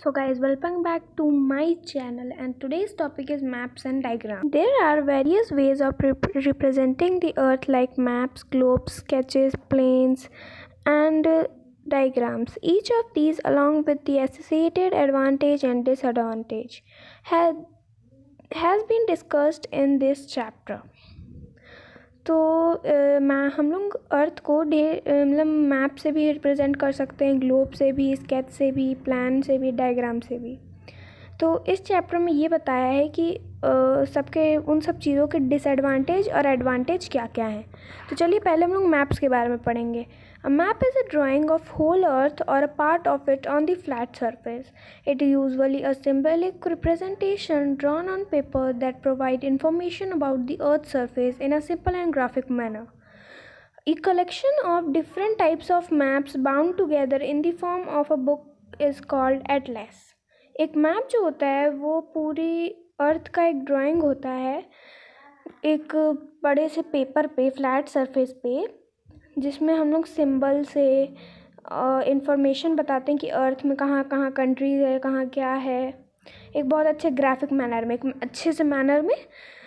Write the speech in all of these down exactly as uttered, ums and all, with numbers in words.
So guys, welcome back to my channel, and today's topic is maps and diagrams. There are various ways of rep representing the earth like maps, globes, sketches, planes and uh, diagrams. Each of these along with the associated advantage and disadvantage has, has been discussed in this chapter. तो मैं हम लोग अर्थ को ढेर मतलब map से भी represent कर सकते हैं, ग्लोब से भी, स्केच से भी, प्लान से भी, डायग्राम से भी। तो इस चैप्टर में ये बताया है कि सबके उन सब चीज़ों के डिसएडवांटेज और एडवांटेज क्या क्या हैं। तो चलिए पहले हम लोग मैप्स के बारे में पढ़ेंगे। A map is a drawing of whole earth और a part of it on the flat surface. It is usually a symbolic representation drawn on paper that provide information about the earth's surface in a simple and graphic manner. A collection of different types of maps bound together in the form of a book is called atlas. एक map जो होता है वो पूरी अर्थ का एक drawing होता है एक बड़े से पेपर पे, फ्लैट सरफेस पे, जिसमें हम लोग सिंबल से इंफॉर्मेशन बताते हैं कि अर्थ में कहाँ कहाँ कंट्रीज है, कहाँ क्या है, एक बहुत अच्छे ग्राफिक मैनर में, एक अच्छे से मैनर में।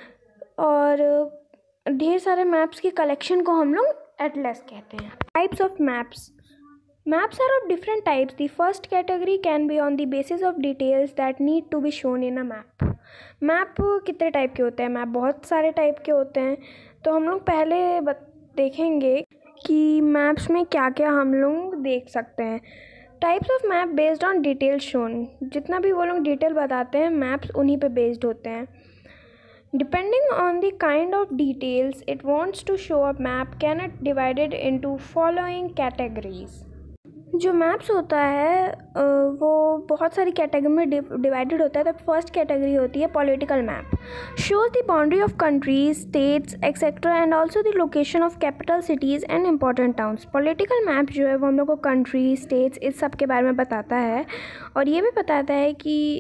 और ढेर सारे मैप्स की कलेक्शन को हम लोग एटलस कहते हैं। Types of maps. Maps are of different types. The first category can be on the basis of details that need to be shown in a map. Map कितने टाइप के होते हैं? मैप बहुत सारे टाइप के होते हैं। तो हम लोग पहले देखेंगे कि मैप्स में क्या क्या हम लोग देख सकते हैं। Types of map based on detail shown. जितना भी वो लोग डिटेल बताते हैं, मैप्स उन्हीं पे बेस्ड होते हैं। Depending on the kind of details it wants to show, a map can be divided into following categories. जो मैप्स होता है वो बहुत सारी कैटेगरी में डिवाइडेड होता है। तो फर्स्ट कैटेगरी होती है political map. Shows the boundary of countries, states etcetera and also the location of capital cities and important towns. Political map जो है वो हम लोग को कंट्री, स्टेट्स, इस सब के बारे में बताता है और ये भी बताता है कि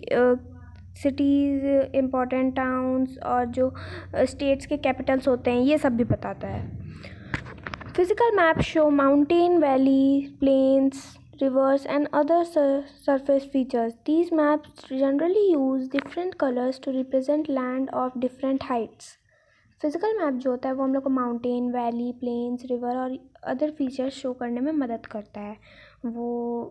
सिटीज़, इम्पॉर्टेंट टाउन्स और जो स्टेट्स के कैपिटल्स होते हैं ये सब भी बताता है. Physical maps show mountain, valley, plains, rivers and other sur- surface features. These maps generally use different colors to represent land of different heights. Physical map जो होता है वो हम लोग को माउंटेन, वैली, प्लेन्स, रिवर और अदर फीचर्स शो करने में मदद करता है. वो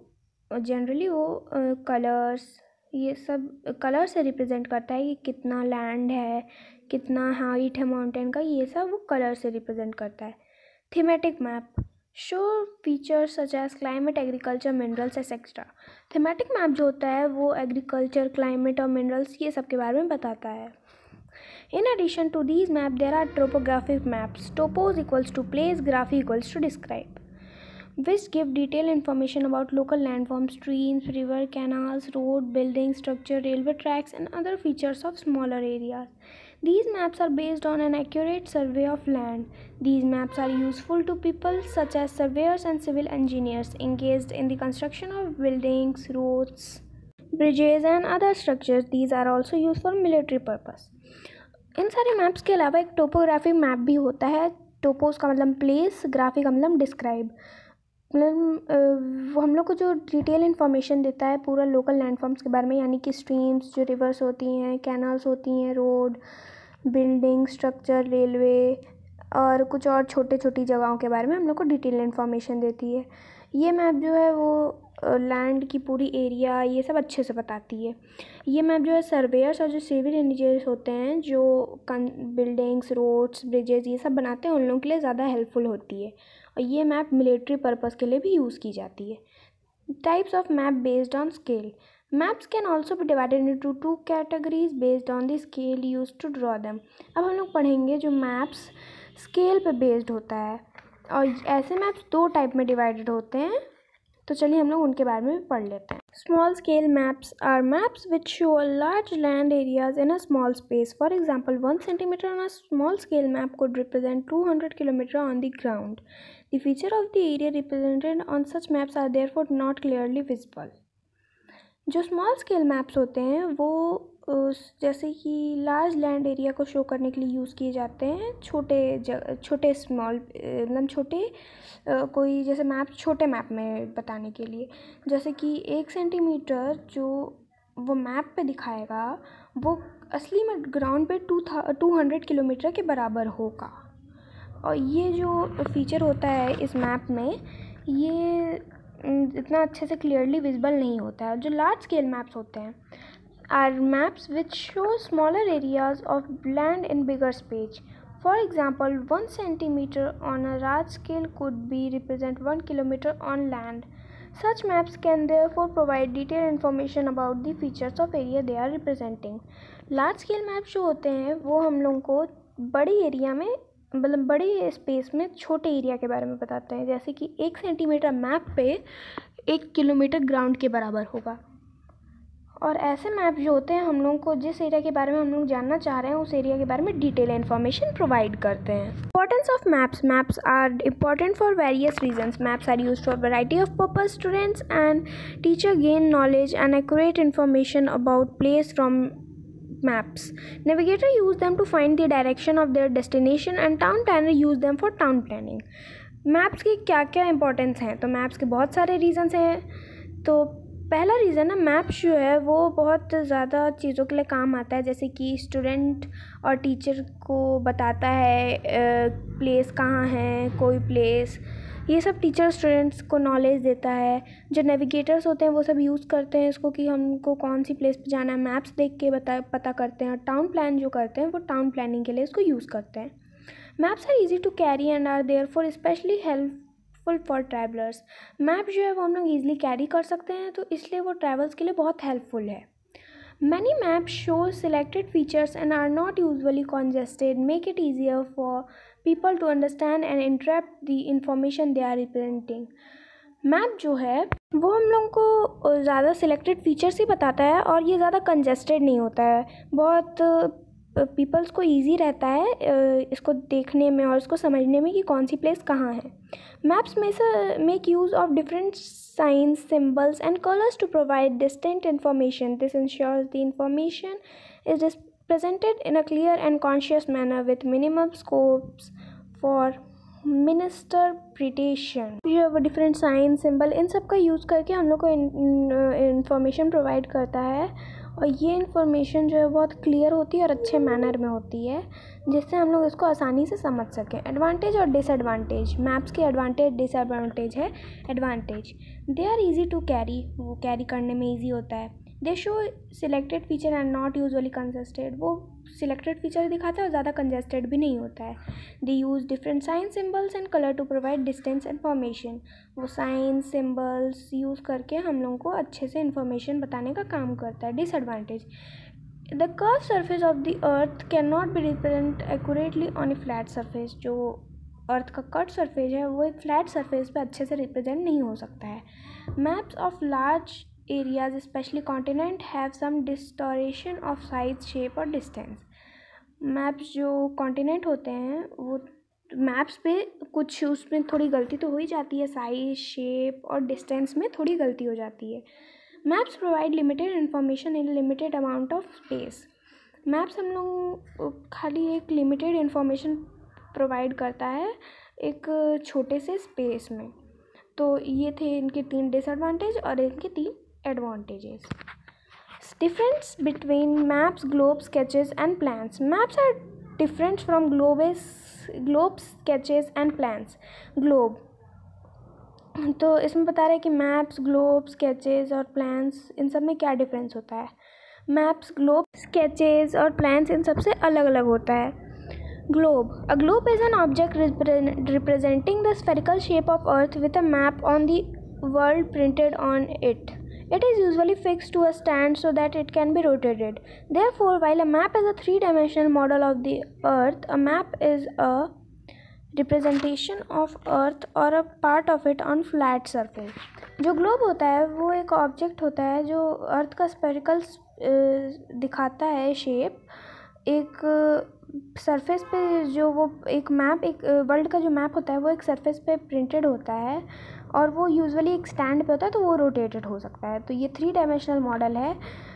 जनरली वो कलर्स uh, ये सब कलर से रिप्रेजेंट करता है कि कितना लैंड है, कितना हाइट है माउंटेन का, ये सब वो कलर से रिप्रेजेंट करता है. Thematic map show features such as climate, agriculture, minerals et cetera. Thematic map जो होता है वो agriculture, climate और minerals ये सब के बारे में बताता है. In addition to these maps, there are topographic maps. Topos equals to place, graphy equals to describe, which give detailed information about local landforms, streams, river, canals, road, buildings, structure, railway tracks, and other features of smaller areas. These maps are based on an accurate survey of land. These maps are useful to people such as surveyors and civil engineers engaged in the construction of buildings, roads, bridges, and other structures. These are also used for military purpose. इन सारे maps के अलावा एक topographic map भी होता है. टोपोस का मतलब place, graphy का मतलब डिस्क्राइब. मतलब वो हम लोग को जो डिटेल इन्फॉर्मेशन देता है पूरा लोकल लैंडफॉर्म्स के बारे में, यानी कि स्ट्रीम्स, जो रिवर्स होती हैं, कैनाल्स होती हैं, रोड, बिल्डिंग, स्ट्रक्चर, रेलवे और कुछ और छोटे छोटी जगहों के बारे में हम लोग को डिटेल इन्फॉर्मेशन देती है. ये मैप जो है वो लैंड की पूरी एरिया ये सब अच्छे से बताती है. ये मैप जो है सर्वेयर्स और जो सिविल इंजीनियर्स होते हैं जो बिल्डिंग्स, रोड्स, ब्रिजेस ये सब बनाते हैं उन लोगों के लिए ज़्यादा हेल्पफुल होती है. और ये मैप मिलिट्री पर्पज़ के लिए भी यूज़ की जाती है. Types of map based on scale. Maps can also be divided into two categories based on the scale used to draw them. अब हम लोग पढ़ेंगे जो मैप्स स्केल पे बेस्ड होता है और ऐसे मैप्स दो टाइप में डिवाइडेड होते हैं. तो चलिए हम लोग उनके बारे में भी पढ़ लेते हैं. Small scale maps are maps which show a large land areas in a small space. For example, one centimetre on a small scale map could represent two hundred kilometre on the ground. The feature of the area represented on such maps are therefore not clearly visible. जो small scale maps होते हैं वो उस जैसे कि large land area को show करने के लिए यूज़ किए जाते हैं छोटे जगह छोटे स्मॉल मतलब छोटे कोई जैसे मैप छोटे मैप में बताने के लिए। जैसे कि एक सेंटीमीटर जो वो मैप पे दिखाएगा वो असली में ग्राउंड पे टू था टू हंड्रेड किलोमीटर के बराबर होगा। और ये जो फीचर होता है इस मैप में ये इतना अच्छे से क्लियरली विजिबल नहीं होता है। जो लार्ज स्केल मैप्स होते हैं are maps which show smaller areas of land in bigger space. For example, one centimeter on a large scale could be represent one kilometer on land. Such maps can therefore provide detailed information about the features of area they are representing. Large scale maps जो होते हैं वो हम लोगों को बड़ी area में मतलब बड़ी स्पेस में छोटे एरिया के बारे में बताते हैं। जैसे कि एक सेंटीमीटर मैप पे एक किलोमीटर ग्राउंड के बराबर होगा। और ऐसे मैप जो होते हैं हम लोगों को जिस एरिया के बारे में हम लोग जानना चाह रहे हैं उस एरिया के बारे में डिटेल इन्फॉर्मेशन प्रोवाइड करते हैं। Importance of maps maps are important for various reasons. Maps are used for variety of purpose. Students and teacher gain knowledge and accurate information about place from maps. Navigator use them to find the direction of their destination and town planner use them for town planning. Maps की क्या क्या importance हैं? तो maps के बहुत सारे reasons हैं। तो पहला रीज़न है मैप्स जो है वो बहुत ज़्यादा चीज़ों के लिए काम आता है। जैसे कि स्टूडेंट और टीचर को बताता है प्लेस कहाँ है, कोई प्लेस, ये सब टीचर स्टूडेंट्स को नॉलेज देता है। जो नेविगेटर्स होते हैं वो सब यूज़ करते हैं इसको कि हमको कौन सी प्लेस पे जाना है मैप्स देख के बता पता करते हैं। टाउन प्लान जो करते हैं वो टाउन प्लानिंग के लिए इसको यूज़ करते हैं। Maps are easy to carry and are there for specially helpful for travellers. Map जो है वो हम लोग ईजिली कैरी कर सकते हैं तो इसलिए वो ट्रैवल्स के लिए बहुत हेल्पफुल है। Many maps show selected features and are not usually congested, make it easier for people to understand and interpret the information they are representing. Map जो है वो हम लोगों को ज़्यादा सिलेक्टेड फीचर्स ही बताता है और ये ज़्यादा कंजेस्टेड नहीं होता है। बहुत पीपल्स को इजी रहता है इसको देखने में और इसको समझने में कि कौन सी प्लेस कहाँ है। मैप्स में से make use of different signs, symbols and colors to provide distinct information. This ensures the information is presented in a clear and conscious manner with minimum scopes for misinterpretation. ये वो different sign symbol इन सब का use करके हम लोग को information provide करता है और ये इन्फॉर्मेशन जो है बहुत क्लियर होती है और अच्छे मैनर में होती है जिससे हम लोग इसको आसानी से समझ सकें। एडवांटेज और डिसएडवांटेज। मैप्स के एडवांटेज डिसएडवांटेज है। Advantage, they are easy to carry, वो कैरी करने में इजी होता है। They show selected feature and not usually congested, वो सिलेक्टेड फीचर दिखाता है और ज़्यादा कंजेस्टेड भी नहीं होता है। They use different sign symbols and colour to provide distance information, वो साइन सिम्बल्स यूज़ करके हम लोगों को अच्छे से इन्फॉर्मेशन बताने का काम करता है। Disadvantage, the curve surface of the earth can not be represent accurately on a flat surface, जो अर्थ का कट सरफेस है वो एक फ्लैट सरफेस पे अच्छे से रिप्रेजेंट नहीं हो सकता है। Maps of large areas especially continent have some distortion of size, shape और distance. मैप्स जो कॉन्टिनेंट होते हैं वो मैप्स पे कुछ उसमें थोड़ी गलती तो हो ही जाती है, साइज, शेप और डिस्टेंस में थोड़ी गलती हो जाती है। Maps provide limited information in limited amount of space. Maps हम लोग खाली एक लिमिटेड इन्फॉर्मेशन प्रोवाइड करता है एक छोटे से स्पेस में। तो ये थे इनके तीन डिसएडवांटेज और इनके तीन advantages. Difference between maps, globes, sketches and plans. Maps are different from globes, globes, sketches and plans. Globe, तो इसमें बता रहे हैं कि मैप्स, ग्लोब, स्केचेस और प्लान्स इन सब में क्या डिफरेंस होता है। मैप्स, ग्लोब, स्केचेस और प्लान्स इन सब से अलग अलग होता है। Globe, a globe is an object representing the spherical shape of earth with a map on the world printed on it. It is usually fixed to a stand so that it can be rotated. Therefore, while a map is a three-dimensional model of the Earth, a map is a representation of Earth or a part of it on flat surface. जो globe होता है वो एक object होता है जो earth का spherical दिखाता है शेप एक सरफेस पे, जो वो एक मैप एक वर्ल्ड का जो मैप होता है वो एक सरफेस पे प्रिंटेड होता है और वो यूजुअली एक स्टैंड पे होता है तो वो रोटेटेड हो सकता है। तो ये थ्री डायमेंशनल मॉडल है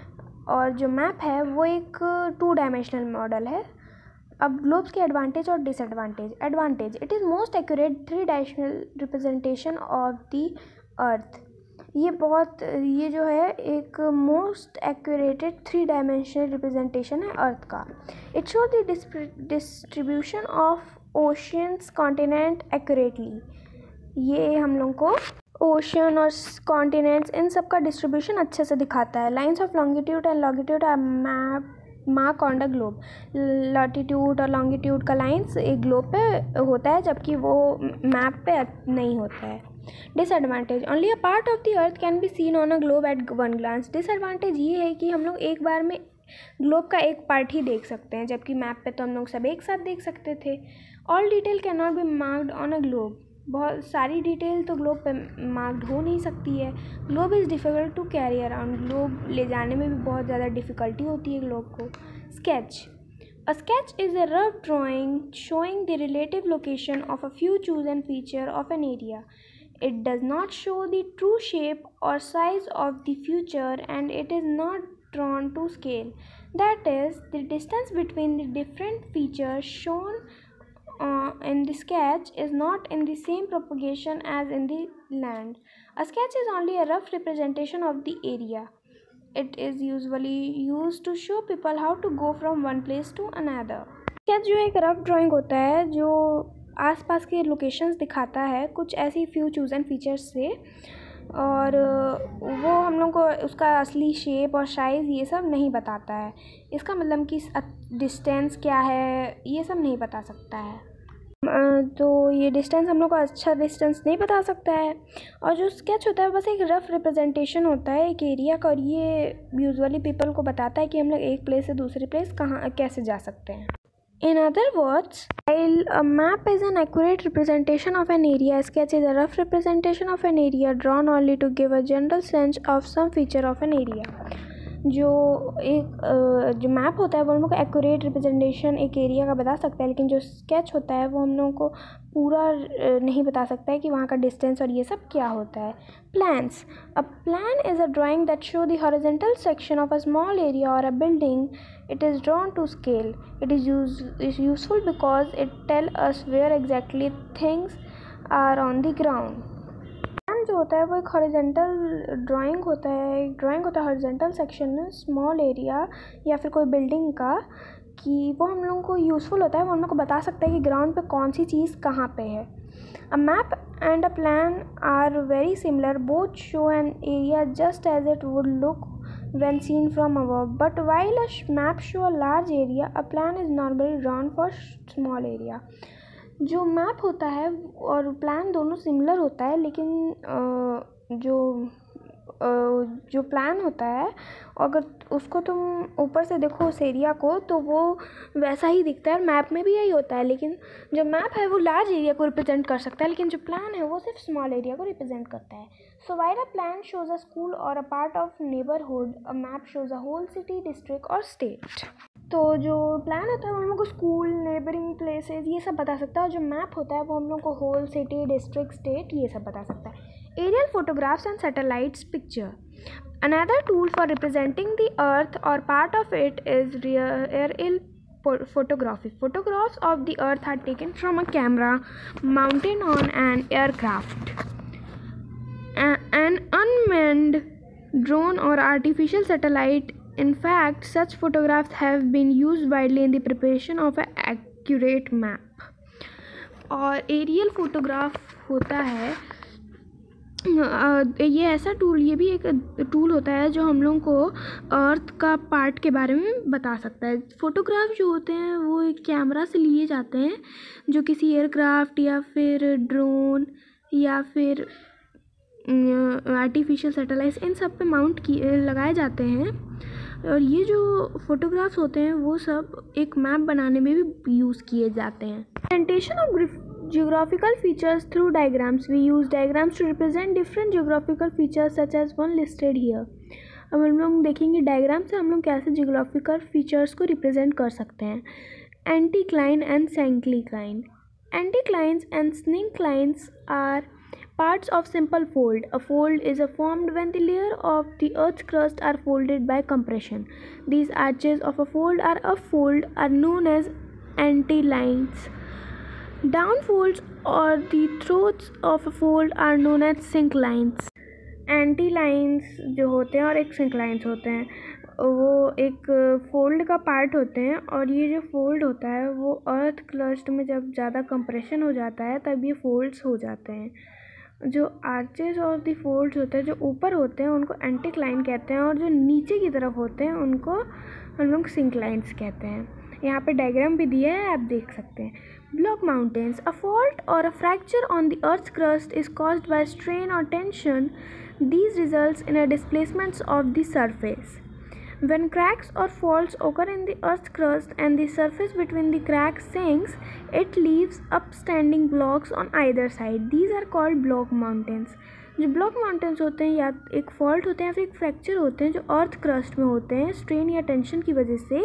और जो मैप है वो एक टू डायमेंशनल मॉडल है। अब ग्लोब्स के एडवांटेज और disadvantage. Advantage, it is most accurate three dimensional representation of the earth. ये बहुत ये जो है एक most accurated three dimensional representation है अर्थ का। It show the distribution of oceans continent accurately. ये हम लोग को ओशन और कॉन्टिनेंट्स इन सब का डिस्ट्रीब्यूशन अच्छे से दिखाता है। Lines of longitude and longitude are map mark on the globe. Latitude और लॉन्गिट्यूड का लाइन्स एक ग्लोब पे होता है जबकि वो मैप पे नहीं होता है। Disadvantage, only a part of the earth can be seen on a globe at one glance. Disadvantage ये है कि हम लोग एक बार में ग्लोब का एक पार्ट ही देख सकते हैं, जबकि मैप पे तो हम लोग सब एक साथ देख सकते थे। All detail can not be marked on a globe. बहुत सारी डिटेल तो ग्लोब पे मार्क्ड हो नहीं सकती है। Globe is difficult to carry around. Globe ले जाने में भी बहुत ज़्यादा डिफ़िकल्टी होती है ग्लोब को। Sketch, a sketch is a rough drawing showing the relative location of a few chosen feature of an area. It does not show the true shape or size of the feature and it is not drawn to scale. That is, the distance between the different features shown uh, in the sketch is not in the same propagation as in the land. A sketch is only a rough representation of the area. It is usually used to show people how to go from one place to another. Sketch जो एक rough drawing होता है जो आसपास के locations दिखाता है कुछ ऐसी फ्यू चूजन फीचर्स से, और वो हम लोग को उसका असली शेप और साइज़ ये सब नहीं बताता है। इसका मतलब कि डिस्टेंस क्या है ये सब नहीं बता सकता है। तो ये डिस्टेंस हम लोग को अच्छा डिस्टेंस नहीं बता सकता है। और जो स्केच होता है बस एक रफ़ रिप्रेजेंटेशन होता है एक एरिया का, और ये यूजुअली पीपल को बताता है कि हम लोग एक प्लेस से दूसरे प्लेस कहाँ कैसे जा सकते हैं। In other words, while a map is an accurate representation of an area, a sketch is a rough representation of an area drawn only to give a general sense of some feature of an area. जो एक जो map होता है वो हम लोग को accurate representation एक एरिया का बता सकता है, लेकिन जो स्केच होता है वो हम लोगों को पूरा नहीं बता सकता है कि वहाँ का डिस्टेंस और ये सब क्या होता है। Plans, a plan is a drawing that show the horizontal section of a small area or a building. It is drawn to scale. It is use is useful because it tells us where exactly things are on the ground. Plan जो होता है वो एक horizontal drawing होता है एक drawing होता है हॉरिजॉन्टल सेक्शन में स्मॉल एरिया या फिर कोई बिल्डिंग का, कि वो हम लोगों को यूज़फुल होता है। वो हम लोग को बता सकता है कि ग्राउंड पे कौन सी चीज़ कहाँ पे है। A map and a plan are very similar. Both show an area just as it would look when seen from above, but while a map show a large area, a plan is normally drawn for small area. जो map होता है और plan दोनों similar होता है, लेकिन जो जो प्लान होता है अगर उसको तुम ऊपर से देखो उस एरिया को तो वो वैसा ही दिखता है। मैप में भी यही होता है, लेकिन जो मैप है वो लार्ज एरिया को रिप्रेजेंट कर सकता है, लेकिन जो प्लान है वो सिर्फ स्मॉल एरिया को रिप्रेजेंट करता है। So while a plan shows a school or a part of neighbourhood, a map shows a whole city, district or state. तो जो प्लान होता है वो हम लोग को स्कूल, नेबरिंग प्लेसेस ये सब बता सकता है, और जो मैप होता है वो हम लोग को होल सिटी, डिस्ट्रिक्ट, स्टेट ये सब बता सकता है. Aerial photographs and satellites picture. Another tool for representing the earth or part of it is aerial photography. Photographs of the earth are taken from a camera mounted on an aircraft, an unmanned drone or artificial satellite. In fact, such photographs have been used widely in the preparation of an accurate map. और aerial photograph होता है ये ऐसा tool ये भी एक tool होता है जो हम लोगों को अर्थ का पार्ट के बारे में बता सकता है. फ़ोटोग्राफ जो होते हैं वो एक कैमरा से लिए जाते हैं जो किसी एयरक्राफ्ट या फिर ड्रोन या फिर आर्टिफिशियल सैटेलाइट इन सब पे माउंट किए लगाए जाते हैं. और ये जो फ़ोटोग्राफ्स होते हैं वो सब एक मैप बनाने में भी यूज़ किए जाते हैं. Presentation of geographical features through diagrams. We use diagrams to represent different geographical features such as one listed here. अब हम लोग देखेंगे डायग्राम से हम लोग कैसे geographical features को represent कर सकते हैं. Anticline and syncline. Anticlines and synclines are Parts of simple fold. A fold is formed when the layer of the earth's crust are folded by compression. These arches of a fold are a fold are known as antilines. Downfolds or the throats of a fold are known as synclines. एंटीलाइंस जो होते हैं और एक synclines होते हैं, वो एक fold का पार्ट होते हैं और ये जो फोल्ड होता है वो अर्थ क्रस्ट में जब ज़्यादा कंप्रेशन हो जाता है तब ये फोल्ड्स हो जाते हैं। जो आर्चेस और दी फोल्ड्स होते हैं जो ऊपर होते हैं उनको एंटीक्लाइन कहते हैं और जो नीचे की तरफ होते हैं उनको हम लोग सिंक्लाइंस कहते हैं। यहाँ पे डायग्राम भी दिया है, आप देख सकते हैं। Block mountains. A fault or a fracture on the earth's crust is caused by strain or tension. These results in a displacement of the surface. When cracks or faults occur in the earth's crust and the surface between the cracks sinks, it leaves upstanding blocks on either side. These are called block mountains. जो block mountains होते हैं या एक fault होते हैं या फिर एक फ्रैक्चर होते हैं जो अर्थ क्रस्ट में होते हैं स्ट्रेन या टेंशन की वजह से,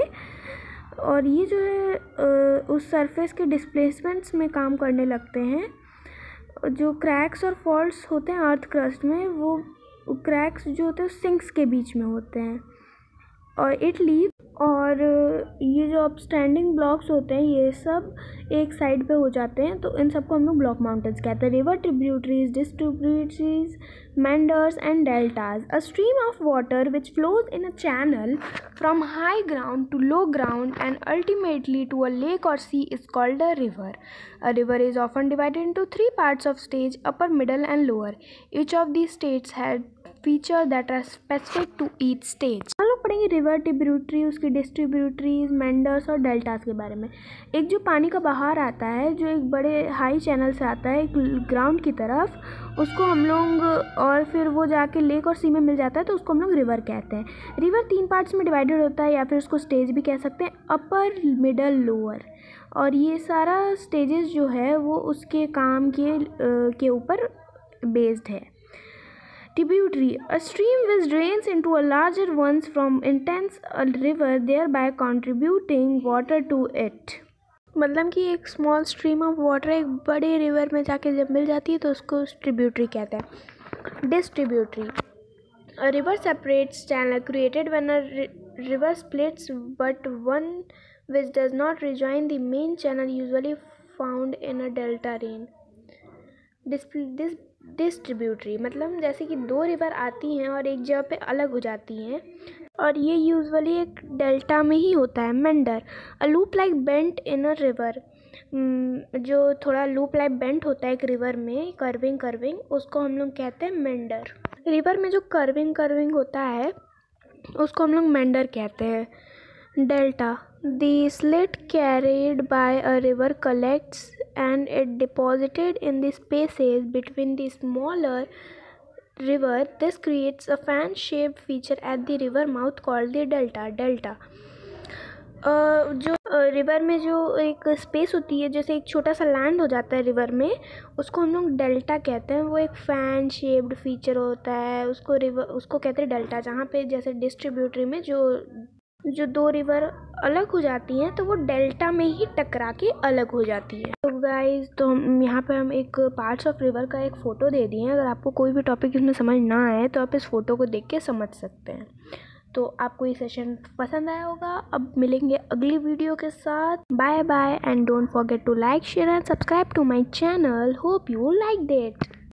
और ये जो है उस सरफेस के डिस्प्लेसमेंट्स में काम करने लगते हैं। जो क्रैक्स और फॉल्ट्स होते हैं अर्थ क्रस्ट में, वो क्रैक्स जो होते हैं सिंक्स के बीच में होते हैं और इट लीव, और ये जो अपस्टैंडिंग ब्लॉक्स होते हैं ये सब एक साइड पे हो जाते हैं, तो इन सबको हम लोग ब्लॉक माउंटेन्स कहते हैं। River tributaries, distributaries, meanders and deltas. A stream of water which flows in a channel from high ground to low ground and ultimately to a lake or sea is called a river. A river is often divided into three parts of stage: upper, middle and lower. Each of these states had features that are specific to each stage. हम लोग पढ़ेंगे river tributary, उसकी distributaries, meanders और deltas के बारे में। एक जो पानी का बहार आता है जो एक बड़े हाई चैनल से आता है एक ग्राउंड की तरफ, उसको हम लोग, और फिर वो जाके लेक और सी में मिल जाता है तो उसको हम लोग रिवर कहते हैं। रिवर तीन पार्ट्स में डिवाइडेड होता है या फिर उसको स्टेज भी कह सकते हैं, अपर, मिडल, लोअर, और ये सारा स्टेजेस जो है वो उसके काम के के ऊपर बेस्ड है। Tributary. A stream which drains into a larger ones from intense a river, thereby contributing water to it. मतलब कि एक स्मॉल स्ट्रीम ऑफ वाटर एक बड़े रिवर में जाके जब मिल जाती है तो उसको ट्रिब्यूटरी कहते हैं। Distributary. A river separates channel created when a river splits, but one which does not rejoin the main channel, usually found in a delta rain. Distributary मतलब जैसे कि दो रिवर आती हैं और एक जगह पे अलग हो जाती हैं और ये यूजुअली एक डेल्टा में ही होता है। Meander. A loop like bent in a river. जो थोड़ा लूप लाइक बेंट होता है एक रिवर में, कर्विंग कर्विंग, उसको हम लोग कहते हैं मेंडर। रिवर में जो कर्विंग कर्विंग होता है उसको हम लोग मेंडर कहते हैं। Delta. The slit carried by a river collects and it deposited in the spaces between the smaller river. This creates a fan-shaped feature at the river mouth called the delta. Delta. Uh, जो river uh, में जो एक space होती है, जैसे एक छोटा सा लैंड हो जाता है रिवर में, उसको हम लोग डेल्टा कहते हैं। वो एक फैन शेप्ड फीचर होता है, उसको रिवर उसको कहते हैं डेल्टा। जहाँ पे जैसे डिस्ट्रीब्यूटरी में जो जो दो रिवर अलग हो जाती हैं तो वो डेल्टा में ही टकरा के अलग हो जाती है। तो गाइस, तो हम यहाँ पे हम एक पार्ट्स ऑफ रिवर का एक फ़ोटो दे दिए हैं। अगर आपको कोई भी टॉपिक इसमें समझ ना आए तो आप इस फ़ोटो को देख के समझ सकते हैं। तो आपको ये सेशन पसंद आया होगा। अब मिलेंगे अगली वीडियो के साथ। Bye bye and don't forget to like, share and subscribe to my channel. Hope you like that.